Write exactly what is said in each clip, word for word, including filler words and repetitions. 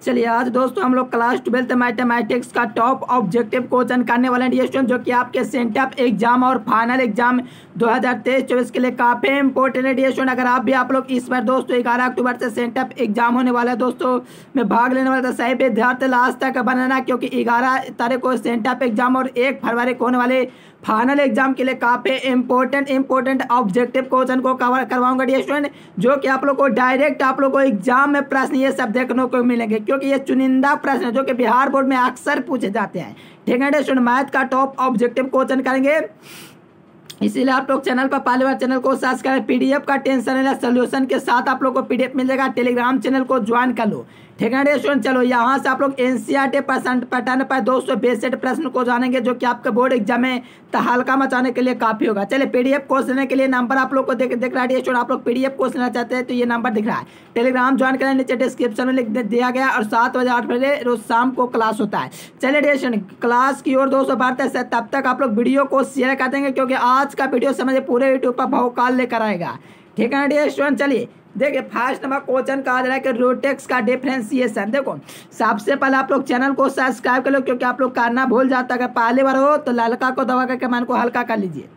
चलिए आज दोस्तों हम लोग क्लास ट्वेल्थ मैथमेटिक्स का टॉप ऑब्जेक्टिव क्वेश्चन करने वाले हैं स्टूडेंट, जो कि आपके सेंटअप एग्जाम और फाइनल एग्जाम दो हज़ार तेईस चौबीस के लिए काफ़ी इंपॉर्टेंट है स्टूडेंट। अगर आप भी आप लोग इस बार दोस्तों ग्यारह अक्टूबर से सेंटअप एग्जाम होने वाला है दोस्तों में भाग लेने वाला था, सही विद्यार्थी लास्ट तक बनाना, क्योंकि ग्यारह तारीख को सेंटअप एग्जाम और एक फरवरी को होने वाले फाइनल एग्जाम के लिए काफ़ी इंपॉर्टेंट इंपॉर्टेंट ऑब्जेक्टिव क्वेश्चन को कवर करवाऊंगा डियर स्टूडेंट, जो कि आप लोग को डायरेक्ट आप लोग को एग्जाम में प्रश्न ये सब देखने को मिलेंगे, क्योंकि ये चुनिंदा प्रश्न है जो कि बिहार बोर्ड में अक्सर पूछे जाते हैं। ठीक है डियर स्टूडेंट, मैथ का टॉप ऑब्जेक्टिव क्वेश्चन करेंगे, इसीलिए आप लोग चैनल पर पहली बार चैनल को सर्च करें। पीडीएफ का टेंशन है, सोल्यूशन के साथ आप लोग को पीडीएफ मिल जाएगा, टेलीग्राम चैनल को ज्वाइन कर लो। ठीक है डियर स्टूडेंट, चलो यहाँ से आप लोग एनसीईआरटी परसेंट पैटर्न पर दोस्तों बेसिक प्रश्न को जानेंगे, जो कि आपके बोर्ड एग्जाम में तहलका मचाने के लिए काफी होगा। चलिए पीडीएफ कोर्स लेने के लिए नंबर आप लोग को देख देख रहा है डियर स्टूडेंट, आप लोग पीडीएफ कोर्स लेना चाहते हैं तो ये नंबर दिख रहा है, टेलीग्राम ज्वाइन करें, नीचे डिस्क्रिप्शन में लिख दिया गया, और सात बजे आठ बजे रोज शाम को क्लास होता है। चलिए डियर स्टूडेंट, क्लास की ओर दोस्तों बढ़ते हैं, तब तक आप लोग वीडियो को शेयर कर देंगे, क्योंकि आज का वीडियो समझे पूरे यूट्यूब पर भौकाल लेकर आएगा। ठीक है डियर स्टूडेंट, चलिए देखिए फर्स्ट नंबर क्वेश्चन कहा जा रहा है कि रोटेक्स का डिफरेंशिएशन। देखो सबसे पहले आप लोग चैनल को सब्सक्राइब कर लो, क्योंकि आप लोग करना भूल जाता है, अगर पहली बार हो तो ललका को दबा करके मन को हल्का कर लीजिए।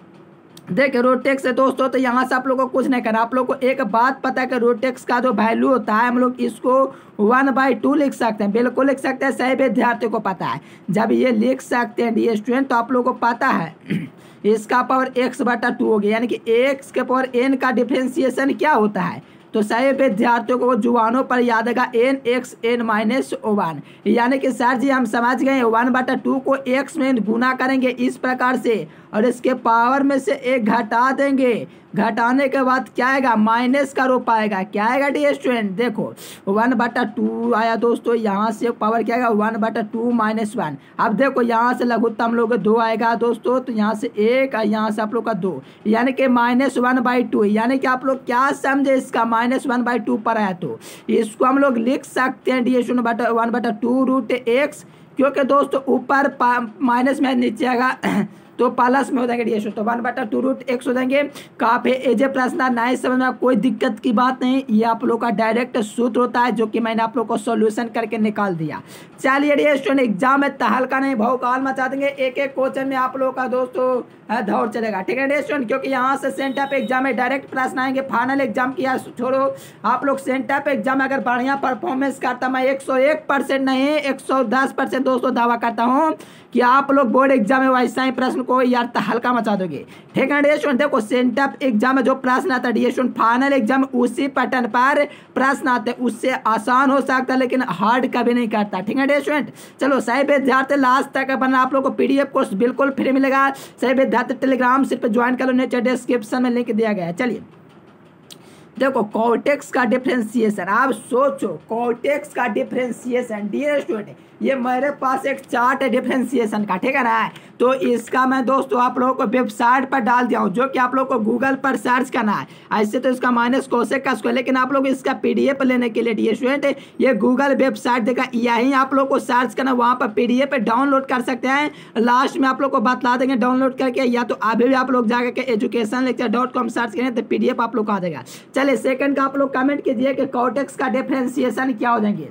देखिए रोटेक्स है दोस्तों, तो यहाँ से आप लोग को कुछ नहीं करना, आप लोग को एक बात पता है कि रोटेक्स का जो वैल्यू होता है हम लोग इसको वन बाई टू लिख सकते हैं, बिल्कुल लिख सकते हैं, सही विद्यार्थियों को पता है। जब ये लिख सकते हैं डियर स्टूडेंट तो आप लोग को पता है इसका पावर एक्स बटा टू हो गया, यानी कि एक्स के पावर एन का डिफरेंशिएशन क्या होता है, तो सही विद्यार्थियों को जुबानों पर याद आएगा n x n minus one, यानी कि सर जी हम समझ गए वन बटा टू को एक्स में गुना करेंगे इस प्रकार से, और इसके पावर में से एक घटा देंगे, घटाने के बाद क्या आएगा माइनस का रूप आएगा, क्या आएगा डियर स्टूडेंट, देखो वन बटा टू आया दोस्तों, यहाँ से पावर क्या आएगा वन बटा टू माइनस वन। अब देखो यहाँ से लघुत्तम लोग दो आएगा दोस्तों, तो यहाँ से एक और यहाँ से आप लोग का दो, यानी कि माइनस वन बाई टू, यानी कि आप लोग क्या समझे इसका माइनस वन बाई टू पर आया, तो इसको हम लोग लिख सकते हैं डियर स्टूडेंट बटा वन बटा टू रूट एक्स, क्योंकि दोस्तों ऊपर माइनस में नीचे आएगा तो प्लस में हो जाएंगे डियर स्टूडेंट, तो वन बटा टू रूट एक्स हो जाएंगे। काफी एजे प्रश्न नहीं समझ में, कोई दिक्कत की बात नहीं, ये आप लोग का डायरेक्ट सूत्र होता है, जो कि मैंने आप लोग को सॉल्यूशन करके निकाल दिया। चलिए डियर स्टूडेंट, एग्जाम में तहलका नहीं भौकाल मचा देंगे, एक एक क्वेश्चन में आप लोग का दोस्तों दौड़ चलेगा। ठीक है डियर स्टूडेंट, क्योंकि यहाँ से सेंटअप एग्जाम में डायरेक्ट प्रश्न आएंगे, फाइनल एग्जाम की यार छोड़ो, आप लोग सेंटअप एग्जाम में अगर बढ़िया परफॉर्मेंस करता, मैं एक सौ एक परसेंट नहीं एक सौ दस परसेंट दोस्तों दावा करता हूँ कि आप लोग बोर्ड एग्जाम में वैसा ही प्रश्न को यार तहलका मचा दोगे। ठीक है डियर स्टूडेंट, देखो सेंटअप एग्जाम में जो प्रश्न आता है डियर स्टूडेंट, फाइनल एग्जाम उसी पैटर्न पर प्रश्न आते हैं, उससे आसान हो सकता है लेकिन हार्ड कभी नहीं करता। ठीक है डियर स्टूडेंट, चलो सही विद्यार्थी लास्ट तक बना, आप लोग को पीडीएफ कोर्स बिल्कुल फ्री मिलेगा, सही विद्यार्थी टेलीग्राम सिर्फ ज्वाइन कर लो, नीचे डिस्क्रिप्शन में लिंक दिया गया है। चलिए देखो कोटेक्स का डिफरेंशिएशन, आप सोचो कोटेक्स का डिफरेंशिएशन डियर स्टूडेंट, ये मेरे पास एक चार्ट है डिफरेंशिएशन का, ठीक है ना, तो इसका मैं दोस्तों आप लोगों को वेबसाइट पर डाल दिया हूँ, जो कि आप लोग को गूगल पर सर्च करना है। ऐसे तो इसका माइनस कोसेक का स्क्वायर, लेकिन आप लोग इसका पीडीएफ लेने के लिए डियर स्टूडेंट ये गूगल वेबसाइट देगा, यही आप लोग को सर्च करना, वहाँ पर पीडीएफ डाउनलोड कर सकते हैं, लास्ट में आप लोग को बता देंगे डाउनलोड करके, या तो अभी भी आप लोग जाकर के education lecture dot com search करें तो पीडीएफ आप लोग को आ जाएगा। चलिए सेकंड का आप लोग कमेंट कीजिए कि कोटेक्स का डिफरेंशिएशन क्या हो जाएंगे।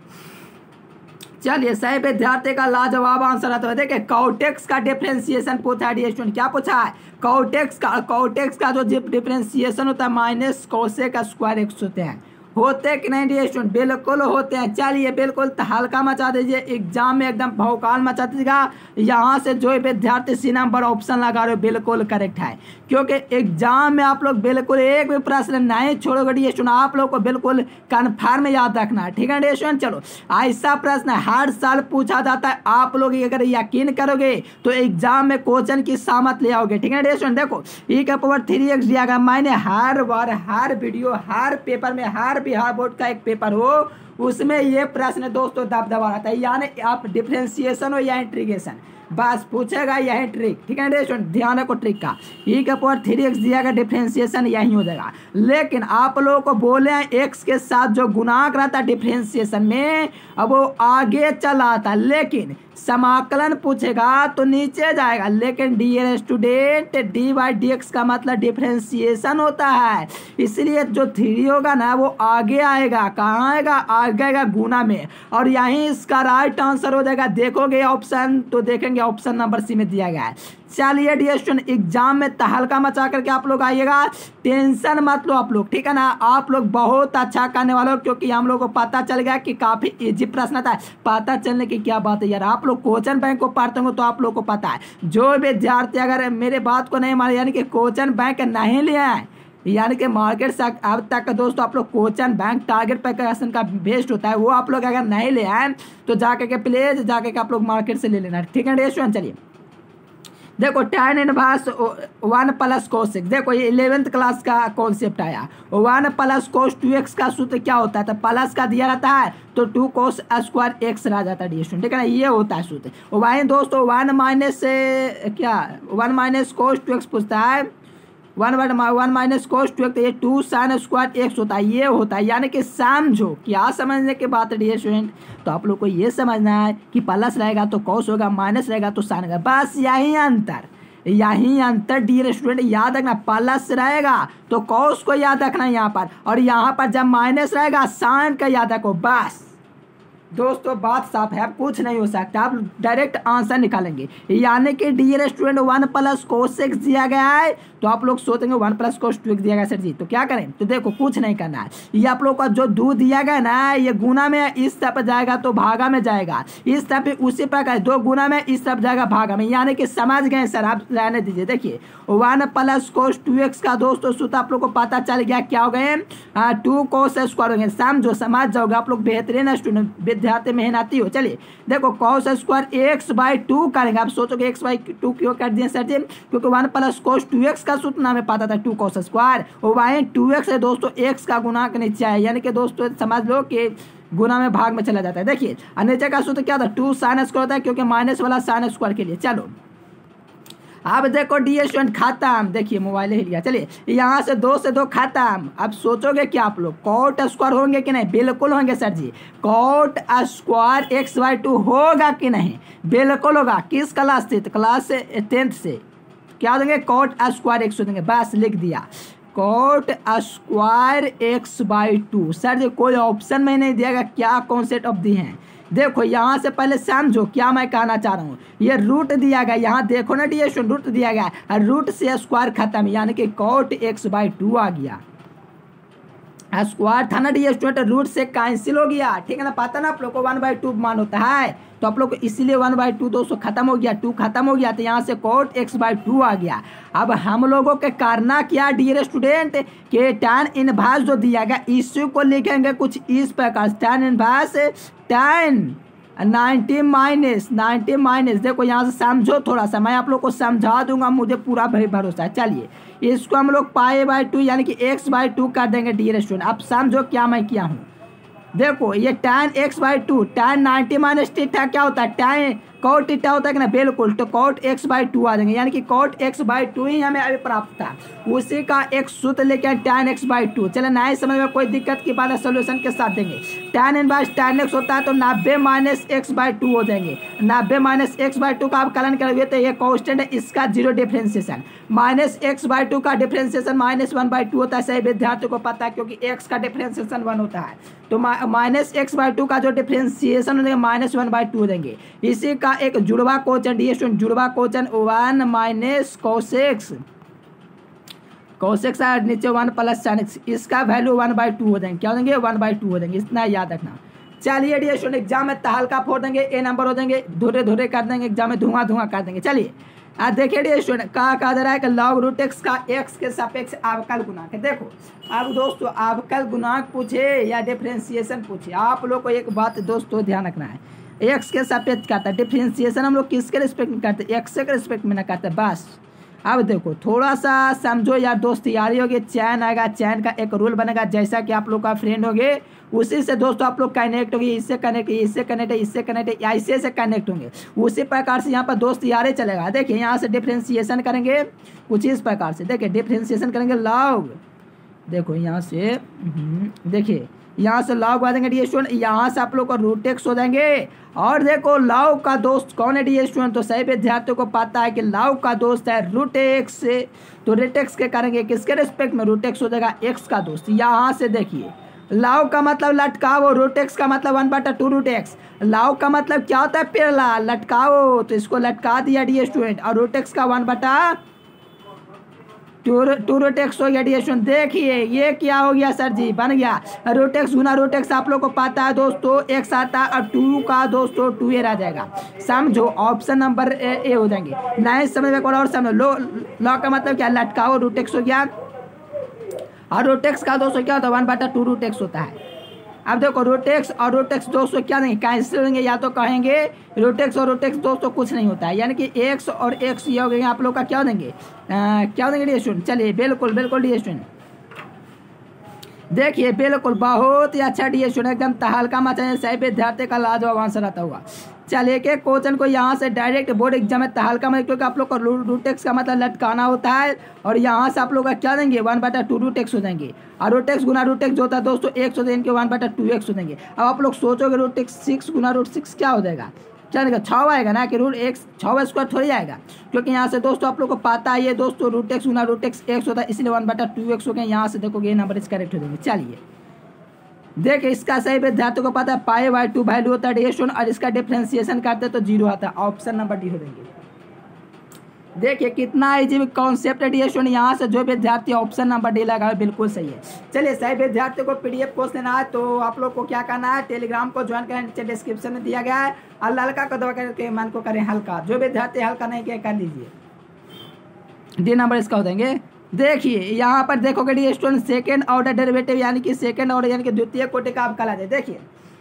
चलिए सही विद्यार्थी का लाजवाब आंसर आता है, देखिए कोटेक्स का डिफरेंशिएशन पूछा है डियर स्टूडेंट, क्या पूछा है कोटेक्स का, कोटेक्स का जो डिफरेंशिएशन होता है माइनस कोसेक स्क्वायर एक्स होते हैं, होते कि नहीं डियर स्टूडेंट, बिल्कुल होते हैं। चलिए बिल्कुल तहलका मचा दीजिए, एग्जाम में एकदम भौकाल मचा दीजिएगा। यहाँ से जो विद्यार्थी सी नंबर ऑप्शन लगा रहे हो बिल्कुल करेक्ट है, क्योंकि एग्जाम में आप लोग बिल्कुल एक भी प्रश्न नहीं छोड़ोगे डियर स्टूडेंट, आप लोग को बिल्कुल कन्फर्म याद रखना है। ठीक है डियर स्टूडेंट, चलो ऐसा प्रश्न हर साल पूछा जाता है, आप लोग अगर यकीन करोगे तो एग्जाम में क्वेश्चन की सामत ले आओगे। ठीक है डियर स्टूडेंट, देखो ई का पावर थ्री एक्स दिया गया, मैंने हर बार हर वीडियो हर पेपर में हर बिहार बोर्ड का एक पेपर हो उसमें ये प्रश्न दोस्तों दबदबा रहता है, यानी आप डिफरेंशिएशन हो या इंटीग्रेशन, बस पूछेगा यही ट्रिक, ठीक है स्टूडेंट, ध्यान रखो ट्रिक का। ई के पावर थ्री एक्स दिया गया, डिफ्रेंसिएशन यही हो जाएगा। लेकिन आप लोगों को बोले हैं एक्स के साथ जो गुणांक रहता है डिफ्रेंसिएशन में, अब वो आगे चला आता, लेकिन समाकलन पूछेगा तो नीचे जाएगा। लेकिन dear student, d by d x का मतलब डिफ्रेंसिएशन होता है, इसलिए जो थ्री होगा ना वो आगे आएगा। कहाँ आएगा? आगे आएगा गुना में, और यहीं इसका राइट आंसर हो जाएगा। देखोगे ऑप्शन तो देखेंगे ऑप्शन नंबर सी में दिया गया है। चलिए डियर स्टूडेंट, एग्जाम में तहलका मचा करके आप लोग आइएगा, टेंशन मत लो आप लोग, ठीक है ना। आप लोग बहुत अच्छा करने वाले हो, क्योंकि हम लोग को पता चल गया कि काफी इजी प्रश्न था। पता चलने की क्या बात है यार, आप लोग क्वेश्चन बैंक को पढ़ते हो तो आप लोग को पता है। जो विद्यार्थी अगर मेरे बात को नहीं माने, यानी कि क्वेश्चन बैंक नहीं लिया है, यानी कि मार्केट से अब तक का दोस्तों आप लोग क्वेश्चन बैंक टारगेट पैकेशन का बेस्ट होता है, वो आप लोग अगर नहीं ले आए तो जाके के प्लीज जाके के आप लोग मार्केट से ले लेना, ठीक है डियर स्टूडेंट। चलिए देखो tan inverse one plus cos six, देखो ये इलेवेंथ क्लास का कॉन्सेप्ट आया। One plus cos two x का सूत्र क्या होता है? तो प्लस का दिया रहता है तो टू कोस स्क्वायर एक्स रह जाता है डियर स्टूडेंट, ठीक है ना, ये होता है सूत्र। वही दोस्तों वन माइनस क्या one minus cos two x पूछता है, one one one minus cos two x, ये टू साइन स्क्वायर एक्स होता है, ये होता है। यानी कि समझो क्या समझने की बात है डियर स्टूडेंट, तो आप लोग को ये समझना है कि प्लस रहेगा तो कोस होगा, माइनस रहेगा तो साइन होगा, बस यही अंतर, यही अंतर डियर स्टूडेंट। याद रखना, प्लस रहेगा तो कोस को याद रखना यहाँ पर, और यहाँ पर जब माइनस रहेगा साइन का याद रखो। बस दोस्तों बात साफ है, अब कुछ नहीं हो सकता, आप डायरेक्ट आंसर निकालेंगे। यानी कि dear student one plus cos six दिया गया है, तो आप लोग सोचेंगे one plus cos two x दिया गया सर जी, तो क्या करें? तो देखो कुछ नहीं करना है, ये आप लोग का जो दो दिया गया ना, ये गुना में इस तरफ जाएगा तो भागा में जाएगा, इस तरफ उसी प्रकार दो गुना में इस तरफ जाएगा भागा में, यानी कि समझ गए सर, आप रहने दीजिए। देखिए one plus cos two x का दोस्तों सूत्र आप लोग को पता चल गया, क्या हो गए? टू कोस स्क्वायर हो गए। समझो समझ जाओगे आप लोग, बेहतरीन स्टूडेंट विद्यार्थी मेहनती हो। चलिए देखो cos square x by two करेंगे, आप सोचोगे एक्स बाई टू क्यों कर दिए सर जी? क्योंकि one plus cos two x का सूत्र हमें पता था टू कोस स्क्वायर, और वहीं टू एक्स है दोस्तों, एक्स का गुणांक नीचे है, यानी कि दोस्तों समझ लो कि गुना में भाग में चला जाता है। देखिए नीचे का सूत्र क्या था? टू साइन स्क्वायर होता है, क्योंकि माइनस वाला साइन स्क्वायर के लिए। चलो अब देखो डियर स्टूडेंट खत्म, देखिए मोबाइल ही लिया। चलिए यहाँ से दो से दो खत्म। अब सोचोगे क्या आप लोग, कॉट स्क्वायर होंगे कि नहीं? बिल्कुल होंगे sir ji, cot square x by two होगा कि नहीं? बिल्कुल होगा। किस क्लास से? क्लास से टेंथ से क्या देंगे? कॉट स्क्वायर एक्स देंगे, बस लिख दिया cot square x by two. Sir ji कोई ऑप्शन में नहीं दिया गया, क्या कॉन्सेप्ट ऑफ दी हैं? देखो यहाँ से पहले समझो क्या मैं कहना चाह रहा हूँ। ये रूट दिया गया, यहाँ देखो ना डियर स्टूडेंट, रूट दिया गया, रूट से स्क्वायर खत्म, यानी कि कॉट एक्स बाई टू आ गया। स्क्वायर था ना डियर स्टूडेंट, रूट से कैंसिल हो गया, ठीक है ना, पता ना आप लोग को वन बाई टू मान होता है, तो आप लोग को इसीलिए वन बाई टू दोस्तों खत्म हो गया, टू खत्म हो गया, तो यहाँ से कॉट एक्स बाई टू आ गया। अब हम लोगों के करना क्या डियर स्टूडेंट, के tan इनवर्स जो दिया गया इसी को लिखेंगे कुछ इस प्रकार, tan inverse tan ninety minus ninety minus देखो यहाँ से समझो थोड़ा सा, मैं आप लोग को समझा दूंगा, मुझे पूरा भरोसा है। चलिए इसको हम लोग पाई बाई टू यानी कि एक्स बाई टू कर देंगे डियर स्टूडेंट। अब समझो क्या मैं किया हूँ, देखो ये tan x by two, tan ninety minus theta क्या होता है? tan कॉट टीटा होता है कि ना? बिल्कुल, तो कॉट एक्स बाई टू आ जाएंगे, यानी कि कॉट एक्स बाई टू ही हमें अभी प्राप्त था, उसी का एक सूत्र लेके tan एक्स बाई टू। चले नहीं समझ में कोई दिक्कत की बात है, सोल्यूशन के साथ देंगे। tan इनवर्स tan एक्स होता है तो नब्बे माइनस एक्स बाई टू हो जाएंगे, नब्बे माइनस एक्स बाई टू का आप कलन करोगे तो ये कॉन्स्टेंट है, इसका zero differentiation, minus x by two का differentiation minus one by two होता है, सही विद्यार्थियों को पता है, क्योंकि एक्स का डिफ्रेंसिएशन वन होता है, तो माइनस एक्स बाई टू का जो डिफ्रेंसिएशन हो जाएगा माइनस वन बाई टू देंगे। इसी का एक जुड़वा क्वेश्चन डी स्टूडेंट, जुड़वा question one minus cos x cos x नीचे वन प्लस साइन एक्स, इसका वैल्यू वन बाई टू हो जाएंगे, क्या हो जाएंगे? वन बाई टू हो जाएंगे, इतना याद रखना। चलिए डी स्टूडेंट एग्जाम में तहलका फोड़ देंगे, ए नंबर हो जाएंगे, धुरे धुरे कर देंगे, एग्जाम में धुआं धुआं कर देंगे। चलिए आज देखिए डी स्टूडेंट कहा कहा जा रहा है कि लॉग रूट एक्स का एक्स के सापेक्ष अवकल गुणांक है। देखो अब दोस्तों अवकल गुणांक पूछे या डिफरेंशिएशन पूछे, आप लोग को एक बात दोस्तों ध्यान रखना है, एक्स के सापेक्ष करता है, डिफरेंशिएशन हम लोग किसके रिस्पेक्ट में करते हैं? एक्स के रिस्पेक्ट में ना करते, बस अब देखो थोड़ा सा समझो यार दोस्त, तैयारी होगी, चैन आएगा, चैन का एक रूल बनेगा, जैसा कि आप लोग का फ्रेंड होंगे उसी से दोस्तों आप लोग कनेक्ट होंगे, इससे कनेक्ट इससे कनेक्ट है इससे कनेक्ट है ऐसे से कनेक्ट होंगे, उसी प्रकार से यहाँ पर दोस्त तैयारी चलेगा। देखिए यहाँ से डिफ्रेंशिएशन करेंगे कुछ इस प्रकार से, देखिए डिफ्रेंशिएशन करेंगे लॉग, देखो यहाँ से देखिए यहाँ से लॉग आ जाएंगे डी स्टूडेंट, यहाँ से आप लोग को रूट एक्स हो जाएंगे। और देखो लॉग का दोस्त कौन है डी स्टूडेंट, तो सही विद्यार्थियों को पता है कि लॉग का दोस्त है रूट एक्स, तो रूट एक्स के करेंगे किसके रिस्पेक्ट में, रूट एक्स हो जाएगा एक्स का दोस्त। यहाँ से देखिए लॉग का मतलब लटकाओ, रूट एक्स का मतलब वन बटा टू रूट एक्स, लॉग का मतलब क्या होता है पैरेलल, लटकाओ, तो इसको लटका दिया डी स्टूडेंट, और रूट एक्स का वन बटा टू टू रूट एक्स हो गया डी स्टूडेंट। देखिए ये क्या हो गया सर जी, बन गया रूट एक्स गुना रूट एक्स, आप लोग को पता है दोस्तों एक्स आता है, और टू का दोस्तों टू ए रह जाएगा, समझो ऑप्शन नंबर ए, ए हो जाएंगे। नहीं समझ में और समझो, लो लॉ का मतलब क्या, लटकाओ, रूट एक्स हो गया, और रूट एक्स का दोस्तों क्या होता है वन बटा टू रूट एक्स होता है। अब देखो रूट एक्स और रूट एक्स दोस्तों क्या देंगे, कैंसिल होंगे, या तो कहेंगे रूट एक्स और रूट एक्स दोस्तों कुछ नहीं होता है, यानी कि एक्स और एक्स ये हो गए आप लोग का क्या देंगे, आ, क्या देंगे डी स्टूडेंट। चलिए बिल्कुल बिल्कुल डी स्टूडेंट, देखिए बिल्कुल बहुत ही अच्छा डी स्टूडेंट, एकदम तहलका मचा, सही विद्यार्थी का लाजवाब आंसर आता हुआ। चलिए के क्वेश्चन को यहाँ से डायरेक्ट बोर्ड एग्जाम में तहलका में, क्योंकि आप लोग का रूट एक्स का मतलब लटकाना होता है, और यहाँ से आप लोग का क्या देंगे वन बटा टू रूट एक्स हो जाएंगे, और रूट एक्स गुना रूट एक्स जो होता है दोस्तों एक्स हो जाएंगे, इनके वन बटा टू एक्स हो जाएंगे। अब आप लोग सोचोगे रूट एक्स सिक्स गुना रूट सिक्स क्या हो जाएगा, क्या देगा छः आएगा ना, कि रूट एक्स छः स्क्वायर थोड़ी आएगा, क्योंकि यहाँ से दोस्तों आप लोग को पता है ये दोस्तों रूट एक्स गुना रूट एक्स एक्स होता है, इसलिए वन बटा टू एक्स हो गया। यहाँ से देखोगे ये नंबर इस करेक्ट हो जाएंगे। चलिए देखिए इसका सही विद्यार्थियों को पता है पाई बाई टू वैल्यू होता है डी स्टूडेंट, और इसका डिफ्रेंशिएशन करते तो जीरो आता है, ऑप्शन नंबर डी हो देंगे। देखिए कितना इजी कॉन्सेप्ट है डी स्टूडेंट, यहाँ से जो विद्यार्थी ऑप्शन नंबर डी लगा बिल्कुल सही है। चलिए सही विद्यार्थियों को पीडीएफ कोर्स लेना है तो आप लोग को क्या करना है, टेलीग्राम को ज्वाइन करें, नीचे डिस्क्रिप्शन में दिया गया है, और ललका को दबा करके मन को करें हल्का, जो विद्यार्थी हल्का नहीं किया कर लीजिए, डी नंबर इसका हो देंगे। देखिए यहाँ पर देखोगे dear student second order derivative, यानी कि सेकेंड ऑर्डर यानी कि द्वितीय कोटि का आप कला दे। देखिए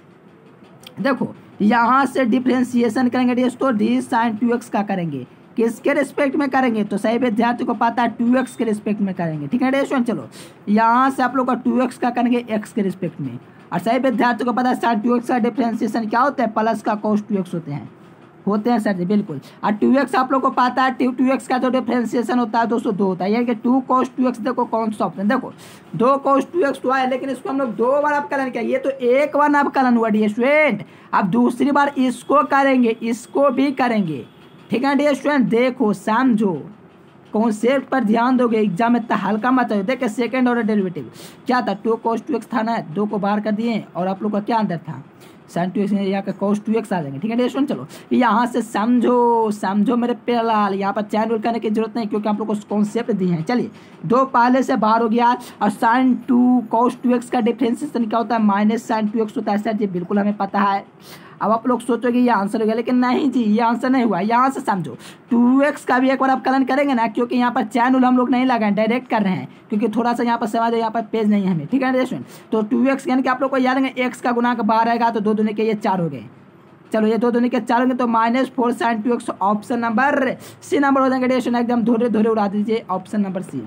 देखो यहाँ से डिफ्रेंशिएशन करेंगे dear student, d sine two x का करेंगे, किसके रिस्पेक्ट में करेंगे, तो सही विद्यार्थी को पता है टू एक्स के रिस्पेक्ट में करेंगे, ठीक है डी स्टूडेंट। चलो यहाँ से आप लोग का टू एक्स का करेंगे एक्स के रिस्पेक्ट में, और सही विद्यार्थी को पता है साइन टू एक्स का डिफ्रेंशिएशन क्या होता है, प्लस का कोस टू एक्स होते हैं होते हैं सर जी बिल्कुल। और टू एक्स आप लोग को पता है टू टू एक्स का जो डिफ्रेंशिएशन होता है दोस्तों दो होता है, यानी कि टू कोस टू एक्स, देखो कौन सा ऑप्शन, देखो दो कोस टू एक्स हुआ है, लेकिन इसको हम लोग दो बार अवकलन किया, ये तो एक बार अवकलन हुआ डी स्टूडेंट, अब दूसरी बार इसको करेंगे इसको भी करेंगे, ठीक है डी स्टूडेंट। देखो समझो कॉन्सेप्ट पर ध्यान दोगे, एग्जाम में हल्का मत हो। देखिए सेकेंड ऑर्डर डेरिवेटिव क्या था, टू कोस टू एक्स था ना, दो को बाहर कर दिए, और आप लोग का क्या अंदर था साइन टू एक्स, यहाँ का कोस टू एक्स आ जाएंगे, ठीक है डी स्टूडेंट। चलो यहाँ से समझो समझो मेरे प्यार, यहाँ पर चैन रूल करने की जरूरत नहीं, क्योंकि आप लोग को कॉन्सेप्ट दिए हैं। चलिए दो पहले से बाहर हो गया, और sine two cos two x का डिफ्रेंशिएशन क्या होता है, माइनस साइन टू एक्स होता है सर जी, बिल्कुल हमें पता है। अब आप लोग सोचोगे ये आंसर हो गया, लेकिन नहीं जी ये आंसर नहीं हुआ। यहाँ से समझो टू एक्स का भी एक बार अवकलन करेंगे ना, क्योंकि यहाँ पर चैन रूल हम लोग नहीं लगाए, डायरेक्ट कर रहे हैं, क्योंकि थोड़ा सा यहाँ पर समझ यहाँ पर पेज नहीं है हमें, ठीक है ना। तो टू एक्स यानी कि आप लोग को याद है एक्स का गुना का बाहर आएगा, तो दो दूनी के ये चार हो गए। चलो ये दो दूनी के चार होंगे, तो minus four sine two x, option number C number हो जाएंगे डेशन, एकदम धोरे धोरे उड़ा दीजिए, ऑप्शन नंबर सी।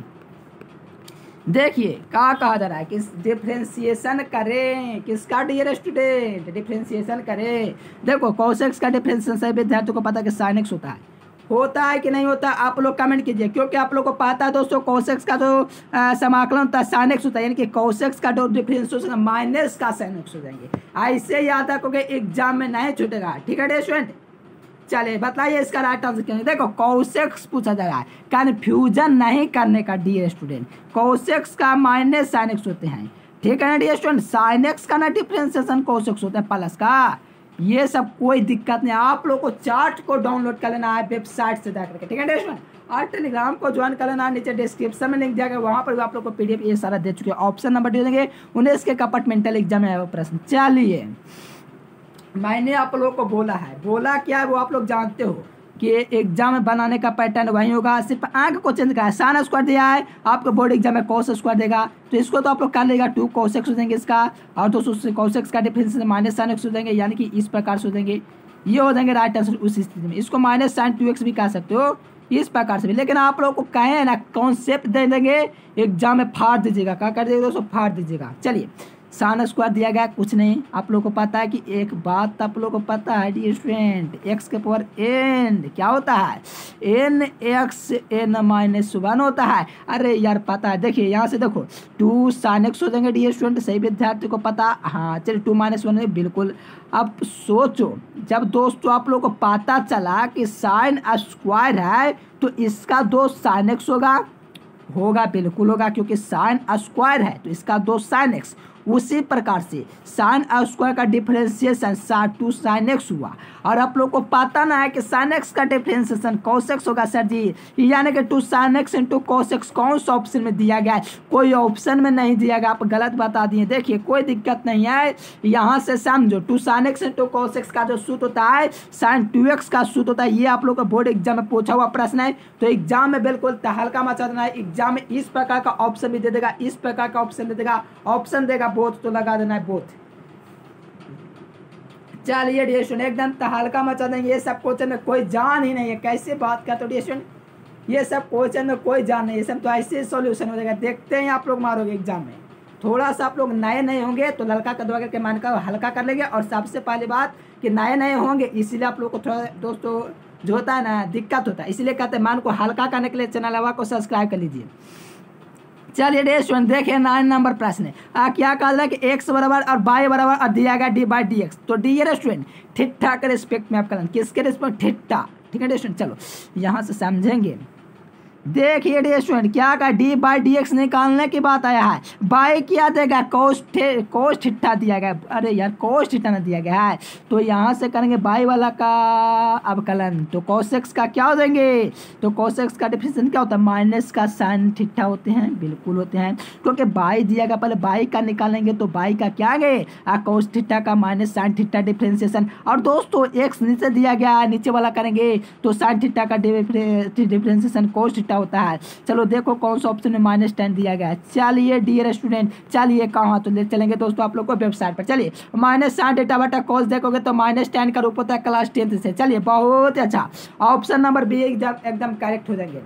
देखिए क्या कहा जा रहा है, किस डिफ्रेंशिएशन करें, किसका डियर स्टूडेंट डिफ्रेंशिएशन करें। देखो cos x का डिफ्रेंशिएशन सभी विद्यार्थियों को पता है कि sin x होता है होता है कि नहीं होता, आप लोग कमेंट कीजिए, क्योंकि आप लोग को पता है दोस्तों cos x का जो समाकलन होता है sin x होता है, यानी कि cos x का जो डिफ्रेंशिएशन माइनस का sin x हो जाएंगे। ऐसे याद रखोगे एग्जाम में नहीं छूटेगा, ठीक है स्टूडेंट। चलिए बताइए इसका राइट आंसर क्या है। देखो cos x पूछा जा रहा है, कन्फ्यूजन नहीं करने का डियर स्टूडेंट, cos x का माइनस sin x होते हैं, ठीक है ना डियर स्टूडेंट। sin x का ना डिफ्रेंशिएशन cos x होता है प्लस का, ये सब कोई दिक्कत नहीं, आप लोग को चार्ट को डाउनलोड कर लेना है वेबसाइट से जाकर के, ठीक है डियर स्टूडेंट। और टेलीग्राम को ज्वाइन कर लेना, नीचे डिस्क्रिप्शन में लिंक दिया गया, वहाँ पर भी आप लोग को पीडीएफ ये सारा दे चुके हैं। ऑप्शन नंबर दे देंगे उन्नीस के कंपार्टमेंटल एग्जाम में आया प्रश्न। चलिए मैंने आप लोगों को बोला है, बोला क्या है वो आप लोग जानते हो कि एग्जाम में बनाने का पैटर्न वही होगा, सिर्फ आंक को चेंज करा है। साइन स्क्वायर दिया है आपको बोर्ड एग्जाम में कॉस स्क्वायर देगा, तो इसको तो आप लोग कर लेगा टू कॉस एक्स हो देंगे इसका, और तो उससे कॉस एक्स का डिफरेंस माइनस साइन एक्स हो देंगे, यानी कि इस प्रकार से हो देंगे, ये हो देंगे राइट आंसर। उस स्थिति में इसको माइनस साइन टू एक्स भी कह सकते हो, इस प्रकार से भी। लेकिन आप लोग को कहें ना कॉन्सेप्ट दे देंगे, एग्जाम में फाड़ दीजिएगा, क्या कर दीजिएगा दोस्तों, फाड़ दीजिएगा। चलिए साइन स्क्वायर दिया गया, कुछ नहीं, आप लोग को पता है कि एक बात आप लोग को पता है डी स्टूडेंट, एक्स के पावर एन क्या होता है, n x n minus one होता है। अरे यार पता है, देखिए यहाँ से देखो टू साइन एक्स हो जाएंगे डी स्टूडेंट, सही विद्यार्थी को पता। हाँ चलिए टू माइनस वन बिल्कुल। अब सोचो जब दोस्तों आप लोग को पता चला कि साइन स्क्वायर है तो इसका दोस्त साइन एक्स होगा, होगा बिल्कुल होगा, क्योंकि साइन स्क्वायर है तो इसका दोस्त साइन एक्स। उसी प्रकार से साइन स्क्वायर का डिफरेंशिएशन टू साइन एक्स हुआ, और आप लोग को पता ना है कि साइन एक्स का डिफरेंशिएशन कॉस एक्स होगा सर जी, यानी कि two sine x into cos x कौन सा ऑप्शन में दिया गया है, कोई ऑप्शन में नहीं दिया गया, आप गलत बता दिए। देखिए कोई दिक्कत नहीं है, यहाँ से समझो two sine x into cos x का जो सूत्र होता है साइन टू एक्स का सूत्र होता है, ये आप लोग का बोर्ड एग्जाम में पूछा हुआ प्रश्न है, तो एग्जाम में बिल्कुल तहलका मचा देना है। एग्जाम में इस प्रकार का ऑप्शन भी दे देगा, इस प्रकार का ऑप्शन दे देगा, ऑप्शन देगा बोथ, तो लगा देना है बोथ। चलिए डिएशन एकदम तहलका मचा देंगे, ये सब क्वेश्चन में कोई जान ही नहीं है, कैसे बात करते हो डिएशन, ये सब क्वेश्चन में कोई जान नहीं है, सब तो ऐसे सॉल्यूशन हो जाएगा, देखते हैं आप लोग मारोगे एग्जाम में। थोड़ा सा आप लोग नए नए होंगे तो लड़का का दवा करके मान का हल्का कर लेंगे, और सबसे पहली बात कि नए नए होंगे इसीलिए आप लोग को थोड़ा दोस्तों जो होता है ना दिक्कत होता है, इसलिए कहते हैं मान को हल्का करने के लिए चैनल हवा को सब्सक्राइब कर लीजिए। चलिए डी स्टूडेंट देखिए नाइन नंबर प्रश्न है, आ, क्या कहा जाए कि एक्स बराबर और वाई बराबर और दिया गया डी बाई डी एक्स, तो डी स्टूडेंट थीटा के रिस्पेक्ट में आप करें, किसके रिस्पेक्ट, थीटा, ठीक है डी स्टूडेंट। चलो यहाँ से समझेंगे, देखिए डी स्टूडेंट क्या का डी बाई डी एक्स निकालने की बात आया है, बाई क्या देगा कोस कोस थीटा दिया गया, अरे यार कोस थीटा ना दिया गया है, तो यहाँ से करेंगे बाई वाला का अवकलन, तो कोस एक्स का क्या हो जाएंगे, तो कोस एक्स का डिफरेंशिएशन क्या होता है, माइनस का साइन थीटा होते हैं, बिल्कुल होते हैं, क्योंकि बाई दिया गया, पहले बाई का निकालेंगे तो बाई का क्या गए कोस थीटा का माइनस साइन थीटा डिफरेंशिएशन, और दोस्तों एक्स नीचे दिया गया नीचे वाला करेंगे तो साइन थीटा का डिफरेंशिएशन कोस थीटा होता है। चलो देखो कौन सा ऑप्शन में माइनस टेन दिया गया है। चलिए डियर स्टूडेंट चलिए कहाँ तो ले चलेंगे दोस्तों आप लोग को वेबसाइट पर। चलिए माइनस साइन डेटा बटा कॉस देखोगे तो माइनस टेन का रूप होता है क्लास टेंथ से। चलिए बहुत अच्छा, ऑप्शन नंबर बी एकदम एकदम करेक्ट हो जाएंगे।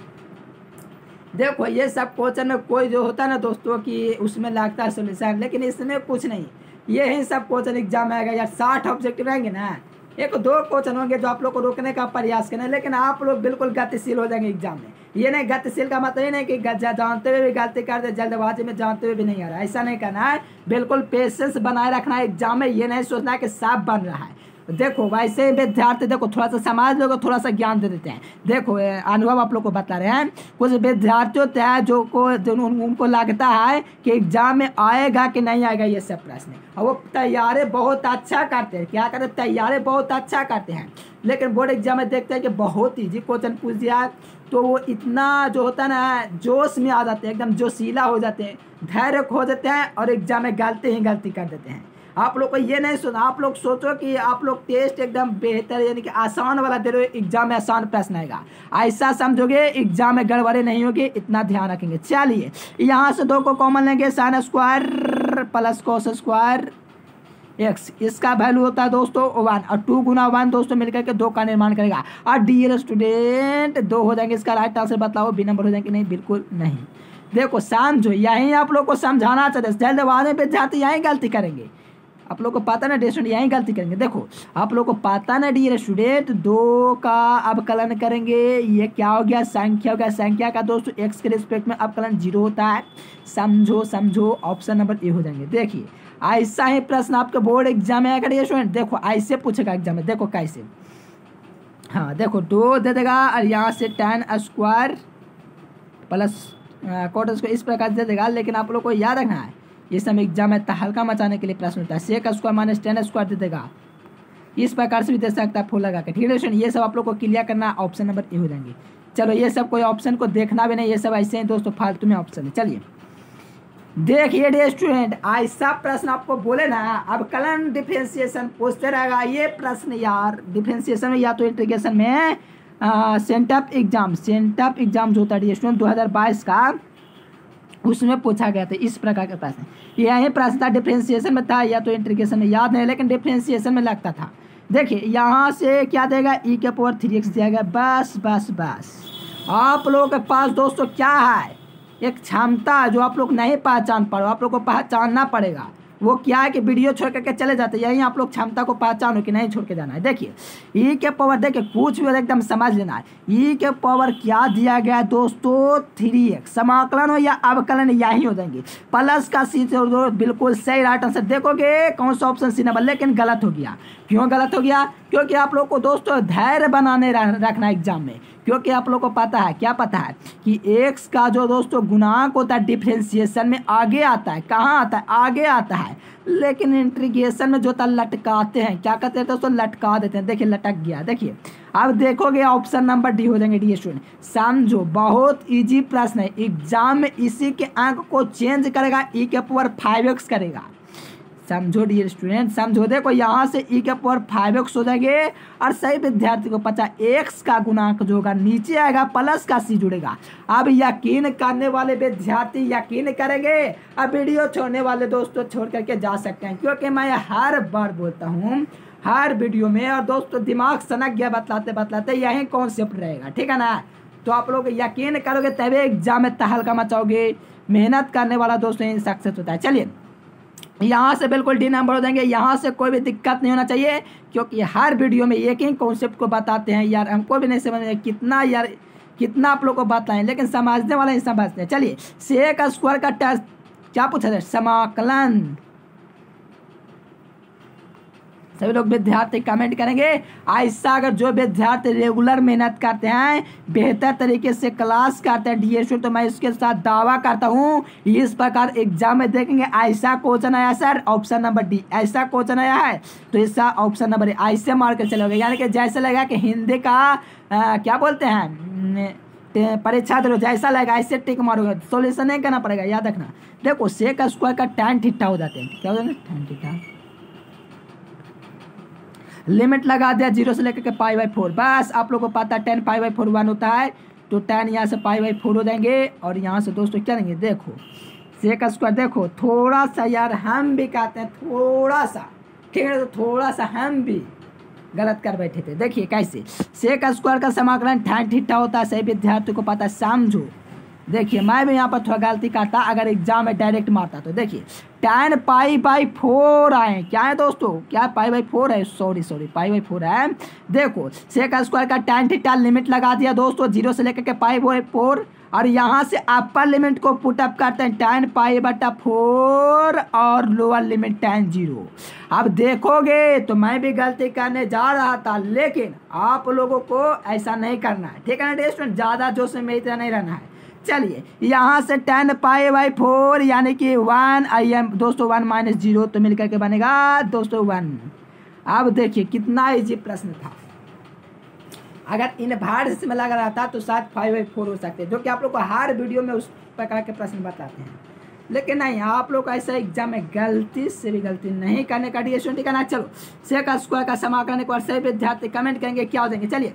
देखो ये सब क्वेश्चन में कोई जो होता है ना दोस्तों कि उसमें लगता है सोल्यूशन, लेकिन इसमें कुछ नहीं, ये ही सब क्वेश्चन एग्जाम में आएगा यार। साठ ऑब्जेक्टिव रहेंगे ना, एक दो क्वेश्चन होंगे जो आप लोग को रोकने का प्रयास करना है, लेकिन आप लोग बिल्कुल गतिशील हो जाएंगे एग्जाम में। ये नहीं गतिशील का मतलब ये नहीं कि जानते हुए भी गलती कर दे, जल्दबाजी में जानते हुए भी नहीं आ रहा है, ऐसा नहीं करना है। बिल्कुल पेशेंस बनाए रखना है एग्जाम में, ये नहीं सोचना है कि साफ बन रहा है। देखो वैसे विद्यार्थी देखो थोड़ा सा समाज लोग थोड़ा सा ज्ञान दे देते हैं। देखो अनुभव आप लोग को बता रहे हैं, कुछ विद्यार्थी होते हैं जो को जो उनको लगता है कि एग्जाम में आएगा कि नहीं आएगा ये सब प्रश्न, और वो तैयारी बहुत अच्छा करते हैं। क्या करते, तैयारी बहुत अच्छा करते हैं, लेकिन बोर्ड एग्जाम में देखते हैं कि बहुत ईजी क्वेश्चन पूछ दिया तो वो इतना जो होता है ना जोश में आ जाते हैं, एकदम जोशीला हो जाते हैं, धैर्य खो देते हैं और एग्जाम में गलती ही गलती कर देते हैं। आप लोग को ये नहीं सुना, आप लोग सोचो कि आप लोग टेस्ट एकदम बेहतर यानी कि आसान वाला दे रहे हो, एग्जाम में आसान प्रश्न आएगा, ऐसा समझोगे एग्जाम में गड़बड़ी नहीं होगी, इतना ध्यान रखेंगे। चलिए यहाँ से दो को कॉमन लेंगे, sine square plus cos square x, इसका वैल्यू होता है दोस्तों वन, और टू गुना वन दोस्तों मिलकर के दो का निर्माण करेगा। और डियर स्टूडेंट दो हो जाएंगे, इसका राइट आंसर बताओ, बी नंबर हो जाएंगे, नहीं बिल्कुल नहीं। देखो समझो, यही आप लोग को समझाना चाहिए, जल्दबाजी में विद्यार्थी यही गलती करेंगे, आप लोग को पता ना डियर स्टूडेंट यही गलती करेंगे। देखो आप लोग को पता ना डियर स्टूडेंट दो का अवकलन करेंगे, ये क्या हो गया संख्या हो गया, संख्या का दोस्तों एक्स के रिस्पेक्ट में अवकलन जीरो होता है, समझो समझो, ऑप्शन नंबर ए हो जाएंगे। देखिए ऐसा ही प्रश्न आपके बोर्ड एग्जाम में आएगा डियर स्टूडेंट, देखो ऐसे पूछेगा एग्जाम में, देखो कैसे, हाँ देखो दो दे देगा और यहाँ से tan square plus cot square इस प्रकार दे देगा, लेकिन आप लोग को याद रखना है ये सब एग्जाम में तहलका मचाने के लिए प्रश्न होता है। Sec square minus tan square दे देगा, इस प्रकार से भी दे सकता है फुल लगा के, ठीक है स्टूडेंट। ये सब आप लोग को क्लियर करना, ऑप्शन नंबर ए हो जाएंगे। चलो ये सब कोई ऑप्शन को देखना भी नहीं, ये सब ऐसे हैं दोस्तों फालतू में ऑप्शन है। चलिए देखिए डियर स्टूडेंट ऐसा प्रश्न आपको बोले ना अवकलन डिफरेंशिएशन पूछते रहेगा, ये प्रश्न यार डिफरेंशिएशन में या तो इंटीग्रेशन में सेंटअप एग्जाम सेंटअप एग्जाम जो होता है डियर स्टूडेंट दो हज़ार बाईस का, उसमें पूछा गया था इस प्रकार का प्रश्न। यही प्रश्न था डिफरेंशिएशन में था या तो इंटीग्रेशन में, याद नहीं, लेकिन डिफरेंशिएशन में लगता था। देखिए यहाँ से क्या देगा, ई के पावर थ्री एक्स दिया गया, बस बस बस, आप लोगों के पास दोस्तों क्या है, एक क्षमता है जो आप लोग नहीं पहचान पा रहे हो, आप लोग को पहचानना पड़ेगा। वो क्या है कि वीडियो छोड़ करके चले जाते हैं, यही आप लोग क्षमता को पहचानो कि नहीं छोड़ के जाना है। देखिए ई के पावर, देखिए कुछ भी एकदम समझ लेना है। ई के पावर क्या दिया गया है दोस्तों, थ्री एक्स। समाकलन हो या अवकलन यही हो जाएंगे। प्लस का सी से बिल्कुल सही राइट आंसर। देखोगे कौन सा ऑप्शन सी नंबर, लेकिन गलत हो गया। क्यों गलत हो गया, क्योंकि आप लोग को दोस्तों धैर्य बनाने रखना एग्जाम में। क्योंकि आप लोग को पता है, क्या पता है कि एक्स का जो दोस्तों गुणांक होता है डिफरेंशिएशन में आगे आता है। कहाँ आता है, आगे आता है। लेकिन इंटीग्रेशन में जो होता है लटकाते हैं, क्या कहते हैं दोस्तों, लटका देते हैं। देखिए लटक गया। देखिए अब देखोगे ऑप्शन नंबर डी हो जाएंगे डी स्टूडेंट। समझो बहुत इजी प्रश्न है, एग्जाम में इसी के अंक को चेंज करेगा, ई के पावर फाइव एक्स करेगा। समझो डियर स्टूडेंट, समझो। देखो यहाँ से ई के पावर फाइव एक्स हो जाएंगे और सही विद्यार्थी को पता एक्स का गुणांक जो होगा नीचे आएगा, प्लस का सी जुड़ेगा। अब यकीन करने वाले विद्यार्थी यकीन करेंगे, अब वीडियो छोड़ने वाले दोस्तों छोड़ करके जा सकते हैं। क्योंकि मैं हर बार बोलता हूँ हर वीडियो में, और दोस्तों दिमाग सनक गया बतलाते बतलाते, यही कॉन्सेप्ट रहेगा, ठीक है ना। तो आप लोग यकीन करोगे तभी एग्जाम में तहलका मचाओगे। मेहनत करने वाला दोस्तों सक्सेस होता है। चलिए यहाँ से बिल्कुल डी नंबर हो जाएंगे। यहाँ से कोई भी दिक्कत नहीं होना चाहिए, क्योंकि हर वीडियो में एक ही कॉन्सेप्ट को बताते हैं। यार हमको भी नहीं समझ में कितना यार कितना आप लोग को बताएं, लेकिन समझने वाले ही समझते हैं। चलिए सेक स्क्वायर का टेस्ट क्या पूछा जाए, समाकलन। सभी लोग विद्यार्थी कमेंट करेंगे। ऐसा अगर जो विद्यार्थी रेगुलर मेहनत करते हैं, बेहतर तरीके से क्लास करते हैं डीएसओ, तो मैं इसके साथ दावा करता हूँ इस प्रकार एग्जाम में देखेंगे ऐसा क्वेश्चन आया सर, ऑप्शन नंबर डी ऐसा क्वेश्चन आया है, तो इसका ऑप्शन नंबर ए ऐसे मार के चलोगे। यानी कि जैसे लगा कि हिंदी का आ, क्या बोलते हैं परीक्षा दे, जैसा लगा ऐसे टिक मारोगे, सोल्यूशन नहीं करना पड़ेगा। याद रखना। देखो सेक स्क्वायर का टैन थीटा हो जाते हैं, क्या हो जाता है टैन थीटा। लिमिट लगा दिया जीरो से लेकर के पाई बाई फोर। बस आप लोग को पता है tan pi by four one होता है, तो टेन यहाँ से पाई बाई फोर हो जाएंगे। और यहाँ से दोस्तों क्या देंगे, देखो सेक स्क्वायर, देखो थोड़ा सा यार हम भी कहते हैं थोड़ा सा, ठीक है, तो थोड़ा सा हम भी गलत कर बैठे थे। देखिए कैसे सेक स्क्वायर का समाकलन टैन थीटा होता है, सही विद्यार्थी को पता है। समझो देखिए मैं भी यहाँ पर थोड़ा गलती करता, अगर एग्जाम में डायरेक्ट मारता तो देखिए टेन पाई बाई फोर आए, क्या है दोस्तों, क्या पाई बाई फोर है, sorry sorry pi by four है। देखो सेक स्क्वायर का टैन थीटा लिमिट लगा दिया दोस्तों जीरो से लेकर के पाई बाई फोर, और यहाँ से अपर लिमिट को पुटअप करते हैं टेन पाई बटा फोर और लोअर लिमिट टेन जीरो। अब देखोगे तो मैं भी गलती करने जा रहा था, लेकिन आप लोगों को ऐसा नहीं करना है, ठीक है ना स्टूडेंट, ज़्यादा जोश में मेरी तरह नहीं रहना है। चलिए यहाँ से टेन पाई बाई फोर यानी कि वन आई एम दोस्तों वन माइनस जीरो, तो मिल करके बनेगा दोस्तों वन। अब देखिए कितना इजी प्रश्न था, अगर इनवर्स में लगा रहता तो शायद फाइव बाई फोर हो सकते, जो कि आप लोग को हर वीडियो में उस प्रकार के प्रश्न बताते हैं। लेकिन नहीं, आप लोग ऐसा एग्जाम में गलती से भी गलती नहीं करने का डी ठीक है ना। चलो सेक स्क्वायर का समाकलन एक बार सही विद्यार्थी कमेंट करेंगे क्या हो जाएंगे। चलिए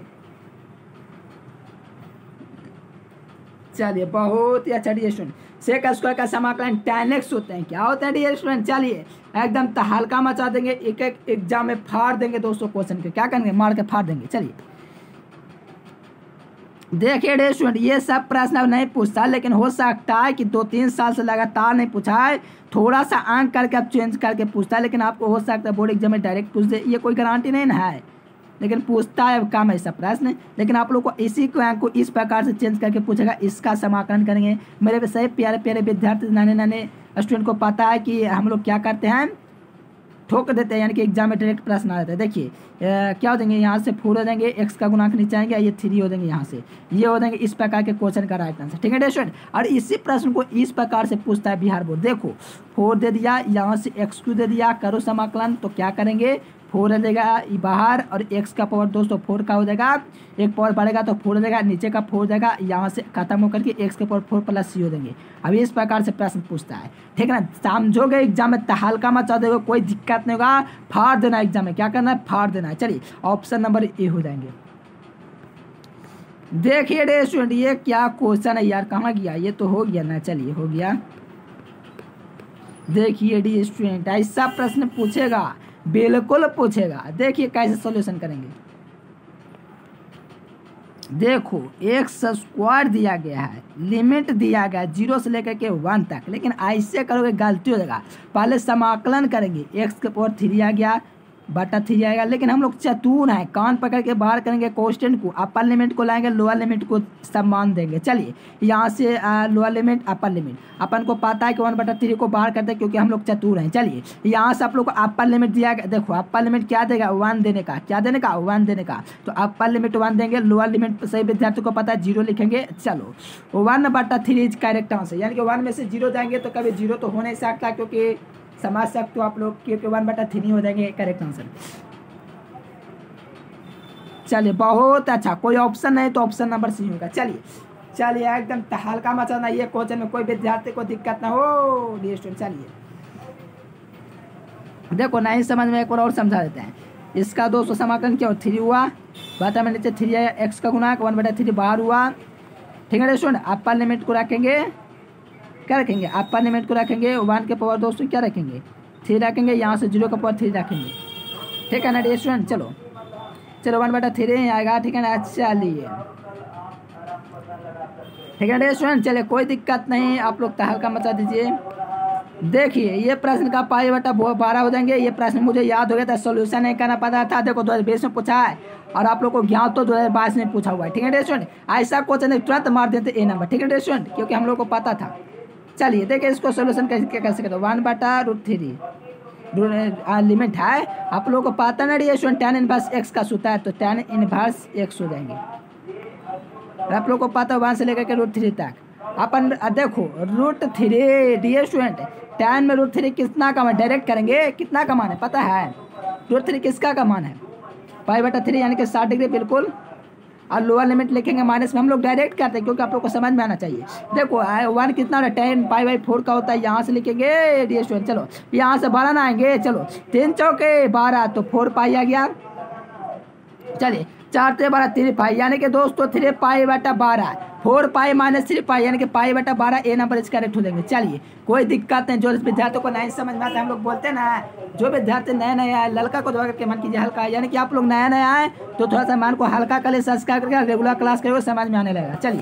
चलिए बहुत ही अच्छा डी स्टूडेंट। सेक स्क्वायर का समाकलन टेन एक्स होते हैं, क्या होते हैं डी स्टूडेंट। चलिए एकदम तहलका मचा देंगे, एक एक एग्जाम में फाड़ देंगे दोस्तों क्वेश्चन के, क्या करेंगे मार के फाड़ देंगे। चलिए देखिए डी स्टूडेंट, ये सब प्रश्न अब नहीं पूछता, लेकिन हो सकता है कि दो तीन साल से लगातार नहीं पूछा है, थोड़ा सा अंक करके अब चेंज करके पूछता है, लेकिन आपको हो सकता है बोर्ड एग्जाम में डायरेक्ट पूछ दे, ये कोई गारंटी नहीं ना है, लेकिन पूछता है काम ऐसा प्रश्न। लेकिन आप लोग को इसी को अंक को इस प्रकार से चेंज करके पूछेगा, इसका समाकलन करेंगे। मेरे सही प्यारे प्यारे विद्यार्थी नाने नाने स्टूडेंट को पता है कि हम लोग क्या करते हैं, ठोक देते हैं, यानी कि एग्जाम में डायरेक्ट प्रश्न आ जाता है। देखिए क्या हो जाएंगे, यहाँ से फोर हो जाएंगे, एक्स का गुणांक नीचे आएंगे, ये थ्री हो जाएंगे, यहाँ से ये हो जाएंगे। इस प्रकार के क्वेश्चन का राइट आंसर, ठीक है स्टूडेंट। और इसी प्रश्न को इस प्रकार से पूछता है बिहार बोर्ड। देखो फोर दे दिया, यहाँ से एक्स क्यू दे दिया, करो समाकलन, तो क्या करेंगे फोर हो जाएगा बाहर, और एक्स का पावर दोस्तों फोर का हो जाएगा, एक पावर बढ़ेगा तो फोर हो जाएगा, नीचे का फोर हो जाएगा, यहाँ से खत्म होकर के एक्स के पावर फोर प्लस सी हो देंगे। अभी इस प्रकार से प्रश्न पूछता है, ठीक है ना। समझोगे एग्जाम में तहलका मचा दोगे, कोई दिक्कत नहीं होगा, फाड़ देना एग्जाम में, क्या करना है फाड़ देना है। चलिए ऑप्शन नंबर ए हो जाएंगे। देखिए डे स्टूडेंट, ये क्या क्वेश्चन है यार, कहाँ गया, ये तो हो गया ना, चलिए हो गया। देखिए डी स्टूडेंट, ऐसा प्रश्न पूछेगा, बिल्कुल पूछेगा। देखिए कैसे सॉल्यूशन करेंगे। देखो एक्स स्क्वायर दिया गया है, लिमिट दिया गया है जीरो से लेकर के वन तक, लेकिन ऐसे करोगे गलती हो जाएगा। पहले समाकलन करेंगे, एक्स के पावर थ्री आ गया बटा थ्री आएगा, लेकिन हम लोग चतुर हैं, कान पकड़ के बाहर करेंगे कोष्टेंट को, अपर लिमिट को लाएंगे, लोअर लिमिट को सम्मान देंगे। चलिए यहाँ से लोअर लिमिट अपर लिमिट अपन को पता है कि वन बटा थ्री को बाहर करते हैं क्योंकि हम लोग चतुर हैं। चलिए यहाँ से आप लोग को अपर लिमिट दिया गया, देखो अपर लिमिट क्या देगा, वन देने का, क्या देने का, वन देने का, तो अपर लिमिट वन देंगे, लोअर लिमिट सही विद्यार्थी को पता है जीरो लिखेंगे। चलो वन बटा थ्री इज करेक्ट आंसर, यानी कि वन में से जीरो जाएंगे तो कभी जीरो तो हो नहीं सकता, क्योंकि समझ सकते हो आप लोग, क्योंकि वन बटा थ्री हो जाएंगे करेक्ट आंसर। चलिए बहुत अच्छा, कोई ऑप्शन नहीं तो ऑप्शन नंबर सी होगा। चलिए चलिए एकदम हल्का मचाना, ये क्वेश्चन में कोई विद्यार्थी को दिक्कत ना हो। चलिए देखो नहीं समझ में एक बार और समझा देते हैं। इसका दो सौ समाकलन क्या हो, थ्री हुआ बटा में नीचे थ्री आया, एक्स का गुना वन बटा थ्री बाहर हुआ, ठीक है स्टूडेंट। अपर लिमिट को रखेंगे, क्या रखेंगे, अपर लिमिट को रखेंगे, वन के पावर दोस्तों क्या रखेंगे, थ्री रखेंगे, यहाँ से जीरो का पावर थ्री रखेंगे, ठीक है ना डी स्टूडेंट। चलो चलो वन बटा थ्री आएगा, ठीक है ना। चलिए ठीक है डी स्टूडेंट, चलिए कोई दिक्कत नहीं, आप लोग तहलका मचा दीजिए। देखिए ये प्रश्न का पाई बटा बारह हो जाएंगे, ये प्रश्न मुझे याद हो गया था, सोल्यूशन नहीं करना पता था। देखो दो हज़ार बीस में पूछा है और आप लोग को ज्ञान तो दो हज़ार बाईस में पूछा हुआ है, ठीक है स्टूडेंट। ऐसा क्वेश्चन तुरंत मार देते ए नंबर, ठीक है स्टूडेंट, क्योंकि हम लोग को पता था। चलिए देखिए इसको सोल्यूशन कैसे कैसे करते, वन बटा रूट थ्री लिमिट है, आप लोग को पता ना dear student, tan inverse x का सूत्र है, तो टेन इनवर्स एक्स हो जाएंगे। आप लोग को पता वन से लेकर के रूट थ्री तक अपन देखो root three dear student, tan में रूट थ्री कितना का मान, डायरेक्ट करेंगे कितना का मान है पता है, रूट थ्री किसका का मान है, पाई बटा थ्री यानी कि साठ डिग्री बिल्कुल, और लोअर लिमिट लिखेंगे माइनस में, हम लोग डायरेक्ट करते हैं क्योंकि आप लोग को समझ में आना चाहिए। देखो वन कितना होता है, टेन पाई बाई फोर का होता है, यहाँ से लिखेंगे डी स्टूडेंट। चलो यहाँ से बारह ना आएंगे, चलो तीन चौके बारह, तो फोर पाई आ गया। चलिए चार से बारह थ्री पाई, यानी कि दोस्तों थ्री पाई बटा बारह, four pi minus three pi, यानी कि पाई बटा बारह, ए नंबर इस करेक्ट हो जाएंगे। चलिए कोई दिक्कत नहीं, जो विद्यार्थियों को नहीं समझ में आता है, हम लोग बोलते हैं ना, जो विद्यार्थी नया नया है लड़का को दबा करके मन कीजिए हल्का, यानी कि आप लोग नया नया आए तो थोड़ा सा मन को हल्का कर ले, सब्सक्राइब करके रेगुलर क्लास करोगे समझ में आने लगेगा। चलिए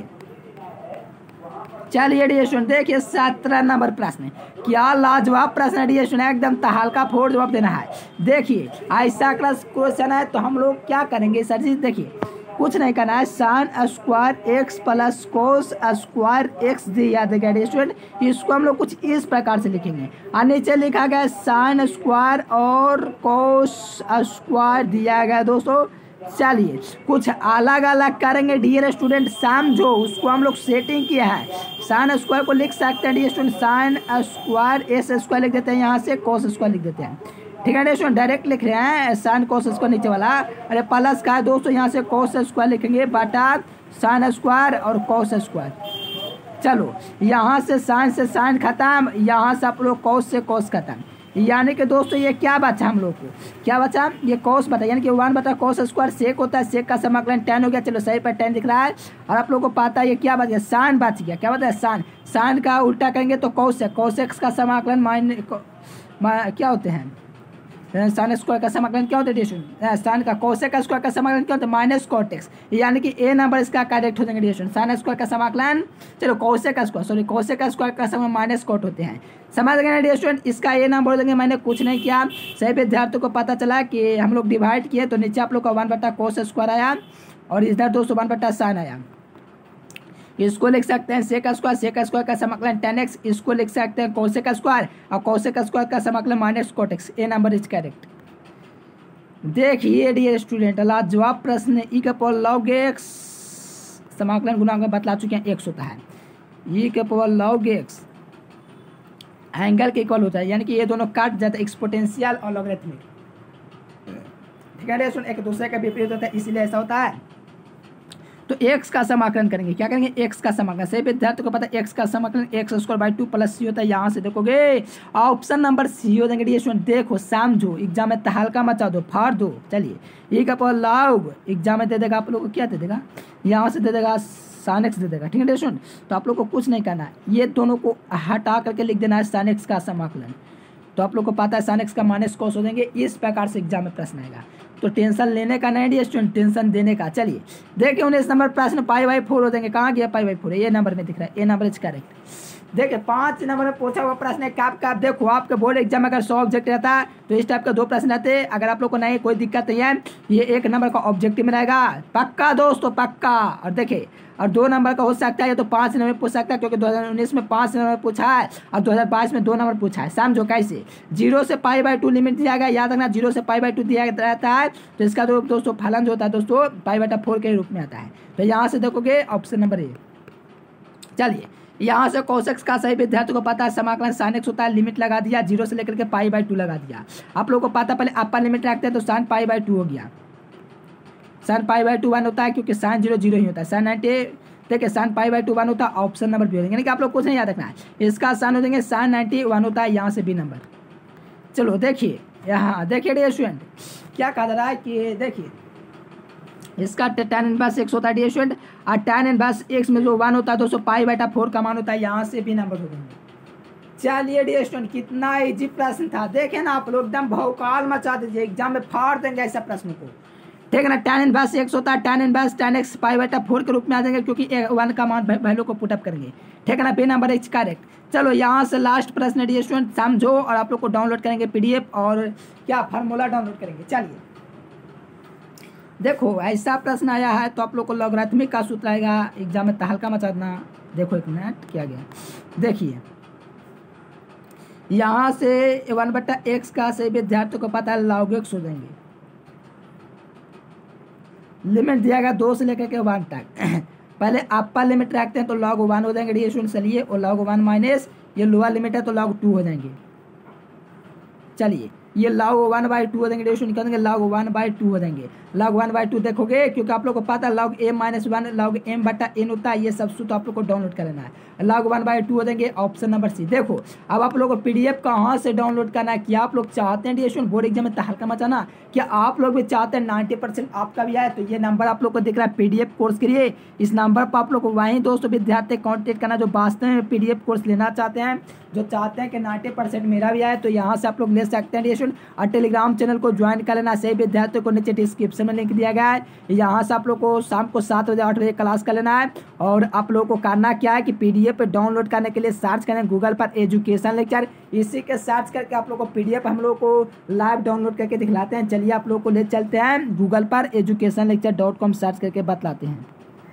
चलिए डी स्टूडेंट देखिए सत्रह नंबर प्रश्न, क्या लाजवाब प्रश्न है डी स्टूडेंट, एकदम हल्का फोड़ जवाब देना है। देखिए ऐसा क्वेश्चन है तो हम लोग क्या करेंगे सर जी, देखिए कुछ नहीं करना है, sine square x plus cos square x दिया देगा डी स्टूडेंट, इसको हम लोग कुछ इस प्रकार से लिखेंगे, और नीचे लिखा गया साइन स्क्वायर और कोस स्क्वायर दिया गया दोस्तों। चलिए कुछ अलग अलग करेंगे डियर स्टूडेंट, समझो उसको हम लोग सेटिंग किया है। साइन स्क्वायर को लिख सकते हैं dear student, sine square s square लिख देते हैं, यहाँ से कोस स्क्वायर लिख देते हैं, ठीक है डियर स्टूडेंट, डायरेक्ट लिख रहे हैं साइन कोस स्क्वायर नीचे वाला, अरे प्लस का है दोस्तों, यहाँ से कोस स्क्वायर लिखेंगे बटा साइन स्क्वायर और कोस स्क्वायर। चलो यहाँ से साइन से साइन खत्म, यहाँ से आप लोग कोस से कोस खत्म, यानी कि दोस्तों ये क्या बचा हम लोग को, क्या बचा, ये कोस बता, यानी कि वन बटा कोस स्क्वायर सेक होता है, सेक का समाकलन टेन हो गया। चलो सही पर टेन दिख रहा है, और आप लोग को पता है ये क्या बच गया, साइन बच गया, क्या बता है साइन, साइन का उल्टा करेंगे तो कोस है, कोस एक्स का समाकलन माइन क्या होते हैं, साइन स्क्वायर का समाकलन क्या होता है डिस्टूडेंट, साइन का कोसेक स्क्वायर का समाकलन क्या होता है, माइनस कोट एक्स, यानी कि ए नंबर इसका करेक्ट हो जाएंगे डिस्टूडेंट। साइन स्क्वायर का समाकलन, चलो cosec square sorry cosec square का समाकलन माइनस कोट होते हैं, समझ गए ना स्टूडेंट, इसका ए नंबर हो जाएंगे। मैंने कुछ नहीं किया, सही विद्यार्थियों को पता चला कि हम लोग डिवाइड किए तो नीचे आप लोग का वन बटा कोस स्क्वायर आया और इधर दोस्तों वन बटा साइन आया। इसको लिख सकते हैं सेक स्क्वायर, सेक स्क्वायर का समाकलन टेन एक्स, इसको लिख सकते हैं कोसेक स्क्वायर और कोसेक स्क्वायर का समाकलन minus cot x, A number is correct. देखिए डियर स्टूडेंट लाजवाब प्रश्न, ई के पावर लॉग एक्स समाकलन गुणांक में बतला चुके हैं एक्स होता है, ई के पावर लॉग एक्स एंगल के इक्वल होता है, यानी कि ये दोनों काट जाता है, एक्सपोनेंशियल और लॉगरिथमिक, ठीक है स्टूडेंट, एक दूसरे का विपरीत होता है, इसीलिए ऐसा होता है। तो एक्स का समाकलन करेंगे, क्या करेंगे, एक्स का समाकलन, सही विद्यार्थी को पता है एक्स का समाकलन x square by two plus c होता है, यहाँ से देखोगे ऑप्शन नंबर सी हो जाएंगे स्टूडेंट। देखो समझो एग्जाम में तहलका मचा दो, फाड़ दो। चलिए ये का पावर लॉग एग्जाम में दे देगा आप लोग को, क्या दे देगा, यहाँ से दे देगा साइन एक्स दे देगा, ठीक है स्टूडेंट। तो आप लोग को कुछ नहीं करना है, ये दोनों को हटा करके लिख देना है साइन एक्स का समाकलन, तो आप लोग को पता है साइन एक्स का माइनस कॉस हो जाएंगे। इस प्रकार से एग्जाम में प्रश्न आएगा, तो टेंशन लेने का नहीं स्टूडेंट, टेंशन देने का। चलिए देखिए उन्नीस नंबर प्रश्न पाई बाई फोर हो जाएंगे। कहाँ गया पाई बाई फोर? ये नंबर में दिख रहा है, ए नंबर इज करेक्ट। देखिए पाँच नंबर में पूछा हुआ प्रश्न है कैप कैप। देखो आपके बोर्ड एग्जाम में अगर सौ ऑब्जेक्ट रहता है तो इस टाइप का दो प्रश्न रहते हैं। अगर आप लोग को नहीं कोई दिक्कत नहीं है, ये एक नंबर का ऑब्जेक्टिव में रहेगा पक्का दोस्तों, पक्का। और देखिए और दो नंबर का हो सकता है, ये तो पाँच नंबर में पूछ सकता है क्योंकि दो हज़ार उन्नीस में पाँच नंबर पूछा है और दो हज़ार बाईस में दो नंबर पूछा है। समझो कैसे, जीरो से पाई बाई टू लिमिट दिया गया, याद रखना जीरो से पाई बाई टू दिया रहता है, तो इसका तो दोस्तों फलन जो होता है दोस्तों पाई बटा फोर के रूप में आता है। तो यहाँ से देखोगे ऑप्शन नंबर ए। चलिए यहाँ से कोसेक्स का सही विद्यार्थी को पता है समाकलन साइन एक्स होता है, लिमिट लगा दिया जीरो से लेकर के पाई बाई टू लगा दिया। आप लोगों को पता पहले अपर लिमिट रखते हैं तो साइन पाई बाई टू हो गया, sine pi by two one होता है क्योंकि साइन जीरो जीरो ही होता है। साइन नाइन्टी देखिए sine pi by two one होता है, ऑप्शन नंबर बी हो जाएंगे, यानी कि आप लोग कुछ नहीं याद रखना है। इसका साइन हो जाएंगे साइन नाइन्टी वन होता है, यहाँ से बी नंबर। चलो देखिए यहाँ देखिए डियर स्टूडेंट क्या कहा जा रहा है कि देखिए इसका टेन इनवर्स एक्स होता है डियर स्टूडेंट, और टेन इनवर्स एक्स में जो वन होता है दोस्तों पाई बटा फोर का मान होता है, यहाँ से बी नंबर हो जाएंगे। चलिए डियर स्टूडेंट कितना इजी प्रश्न था, देखे ना आप लोग एकदम भौकाल मचा दीजिए, एग्जाम में फाड़ देंगे ऐसा प्रश्न को, ठीक है ना। टेन इनवर्स एक्स होता है, tan inverse tan x pi बटा फोर के रूप में आ जाएंगे क्योंकि वन का मान वैल्यू को पुटअप करेंगे, ठीक है ना। B number is correct. चलो यहाँ से लास्ट प्रश्न डियर स्टूडेंट समझो और आप लोग को डाउनलोड करेंगे पीडीएफ और क्या फार्मूला डाउनलोड करेंगे। चलिए देखो ऐसा प्रश्न आया है तो आप लोग को लॉगरिथमिक का सूत्र आएगा, एग्जाम में तहलका मचा देना। देखो एक मिनट क्या गया, देखिए यहाँ से वन बट्टा एक्स का सही विद्यार्थी को पता है लॉग एक्स हो जाएंगे, लिमिट दिया गया दो से लेकर के वन तक। पहले अपर लिमिट रखते हैं तो लॉग वन हो जाएंगे डियर स्टूडेंट, चलिए, और लॉग वन माइनस ये लोअर लिमिट है तो लॉग टू हो जाएंगे। चलिए ये लॉग वन बाई टू हो जाएंगे डियर स्टूडेंट, निकालेंगे लॉग वन बाई टू हो जाएंगे। लॉग वन बाई टू देखोगे क्योंकि आप लोग को पता है log m minus one log m बटा एन होता है, ये सब सूत्र आप लोग को डाउनलोड करना है। लॉग वन बाई टू हो जाएंगे, ऑप्शन नंबर सी। देखो अब आप लोग को पीडीएफ कहाँ से डाउनलोड करना है, क्या आप लोग चाहते हैं डियर स्टूडेंट बोर्ड एग्जाम में तहलका मचाना, क्या आप लोग भी चाहते हैं नाइन्टी परसेंट आपका भी आए, तो ये नंबर आप लोग को दिख रहा है पीडीएफ कोर्स के लिए, इस नंबर पर आप लोग को वहीं दोस्तों विद्यार्थी कॉन्टेक्ट करना जो वास्तव में पीडीएफ कोर्स लेना चाहते हैं, जो चाहते हैं कि नाइन्टी परसेंट मेरा भी आए, तो यहाँ से आप लोग ले सकते हैं डियर स्टूडेंट। और टेलीग्राम चैनल को ज्वाइन कर लेना, सही विद्यार्थियों को नीचे डिस्क्रिप्शन में लिंक दिया गया है, यहाँ से आप लोग को शाम को सात बजे आठ बजे क्लास कर लेना है। और आप लोग को करना क्या है कि पीडीएफ डाउनलोड करने के लिए सर्च करें गूगल पर एजुकेशन लेक्चर, इसी के सर्च करके आप लोग को पीडीएफ हम लोग को लाइव डाउनलोड करके दिखलाते हैं। चलिए आप लोग को ले चलते हैं गूगल पर education lecture dot com search करके बतलाते हैं।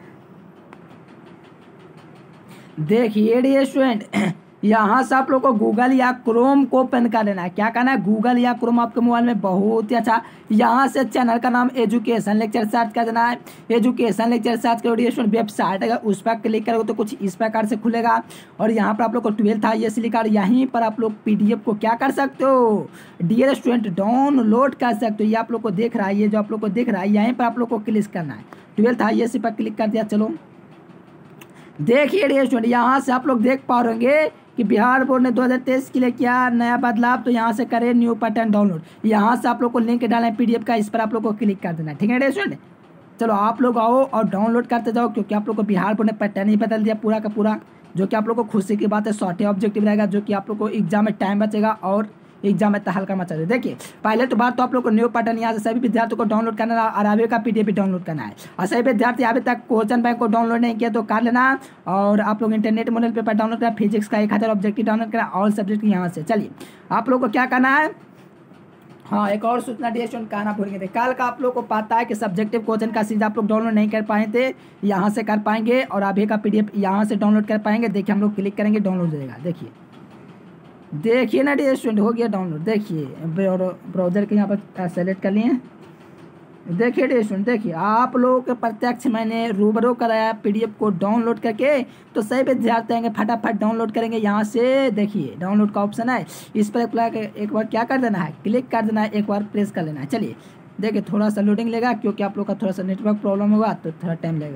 देखिए डियर स्टूडेंट यहाँ से आप लोग को गूगल या क्रोम को ओपन कर लेना है, क्या करना है गूगल या क्रोम आपके मोबाइल में बहुत ही अच्छा, यहाँ से चैनल का नाम एजुकेशन लेक्चर सर्च कर देना है। एजुकेशन लेक्चर सर्च करो डियर स्टूडेंट, वेबसाइट अगर उस पर क्लिक करोगे तो कुछ इस प्रकार से खुलेगा और यहाँ पर आप लोग को ट्वेल्थ आई एस लिखा, यहीं पर आप लोग पीडीएफ को क्या कर सकते हो डियर स्टूडेंट डाउनलोड कर सकते हो। ये आप लोग को देख रहा है, ये जो आप लोग को देख रहा है यहीं पर आप लोग को क्लिक करना है, ट्वेल्थ आई एस पर क्लिक कर दिया। चलो देखिए डियर स्टूडेंट यहाँ से आप लोग देख पाओगे कि बिहार बोर्ड ने दो हज़ार तेईस के लिए किया नया बदलाव, तो यहाँ से करें न्यू पैटर्न डाउनलोड, यहाँ से आप लोग को लिंक डालना है पीडीएफ का, इस पर आप लोग को क्लिक कर देना है, ठीक है डियर स्टूडेंट। चलो आप लोग आओ और डाउनलोड करते जाओ क्योंकि आप लोग को बिहार बोर्ड ने पैटर्न ही बदल दिया पूरा का पूरा, जो कि आप लोग को खुशी की बात है, शॉर्ट ऑब्जेक्टिव रहेगा, जो कि आप लोग को एग्जाम में टाइम बचेगा और एग्जाम में तहलका मचा दे। देखिए पहले तो बात तो आप लोग को न्यू पैटर्न यहाँ से सभी विद्यार्थियों को डाउनलोड करना है, अराबी का पीडीएफ भी डाउनलोड करना है, और सभी विद्यार्थी अभी तक क्वेश्चन बैंक को डाउनलोड नहीं किया तो कर लेना। और आप लोग इंटरनेट मॉडल पेपर डाउनलोड करना, फिजिक्स का एक हज़ार ऑब्जेक्टिव डाउनलोड करना, ऑल सब्जेक्ट यहाँ से। चलिए आप लोग को क्या करना है, हाँ एक और सूचना डियर स्टूडेंट कहना भूल गए थे, कल का आप लोग को पता है कि सब्जेक्टिव क्वेश्चन का सीरीज आप लोग डाउनलोड नहीं कर पाए थे, यहाँ से कर पाएंगे और अभी का पीडीएफ यहाँ से डाउनलोड कर पाएंगे। देखिए हम लोग क्लिक करेंगे डाउनलोड हो जाएगा, देखिए देखिए ना डियर स्टूडेंट हो गया डाउनलोड। देखिए ब्राउजर के यहाँ पर सेलेक्ट कर लिए, देखिए डियर स्टूडेंट देखिए आप लोगों के प्रत्यक्ष मैंने रूबरू कराया पीडीएफ को डाउनलोड करके, तो सही विद्यार्थी आएंगे फटाफट डाउनलोड करेंगे। यहाँ से देखिए डाउनलोड का ऑप्शन है, इस पर एक बार क्या कर देना है क्लिक कर देना है, एक बार प्रेस कर लेना है। चलिए देखिए थोड़ा सा लोडिंग लेगा क्योंकि आप लोग का थोड़ा सा नेटवर्क प्रॉब्लम होगा तो थोड़ा टाइम लगेगा।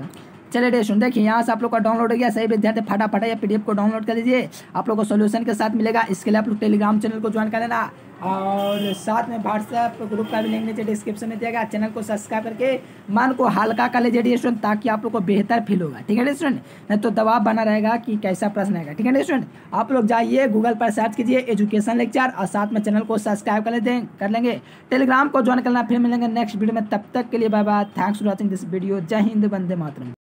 चलिए डियर स्टूडेंट देखिए यहाँ से आप लोग का डाउनलोड हो गया। सही विद्यार्थी फटाफट या पीडीएफ को डाउनलोड कर लीजिए, आप लोग को सोल्यूशन के साथ मिलेगा। इसके लिए आप लोग टेलीग्राम चैनल को ज्वाइन कर लेना और साथ में व्हाट्सएप ग्रुप का भी लिंक नीचे डिस्क्रिप्शन में दिया गया। चैनल को सब्सक्राइब करके मन को हल्का कर लीजिए डियर स्टूडेंट, ताकि आप लोग को बेहतर फील होगा। ठीक है डियर स्टूडेंट, नहीं तो दबाव बना रहेगा कि कैसा प्रश्न आएगा। ठीक है डियर स्टूडेंट, आप लोग जाइए गूगल पर सर्च कीजिए एजुकेशन लेक्चर और साथ में चैनल को सब्सक्राइब कर लेते कर लेंगे। टेलीग्राम को ज्वाइन करना। फिर मिलेंगे नेक्स्ट वीडियो में, तब तक के लिए bye bye. Thanks for watching this video. जय हिंद, वंदे मातरम।